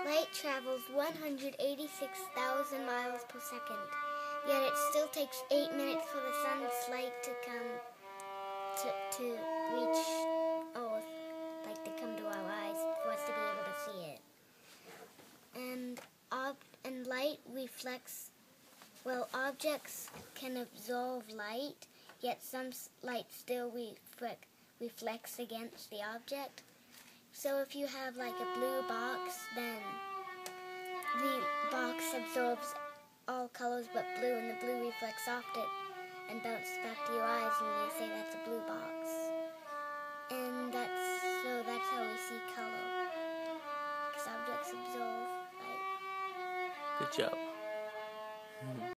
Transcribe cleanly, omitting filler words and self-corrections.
Light travels 186,000 miles per second, yet it still takes 8 minutes for the sun's light to come to reach Earth, like to come to our eyes, for us to be able to see it. And light reflects, well, objects can absorb light, yet some light still reflects against the object. So if you have like a blue box, then the box absorbs all colors but blue, and the blue reflects off it and bounces back to your eyes, and you say that's a blue box. And that's how we see color, because objects absorb light. Good job.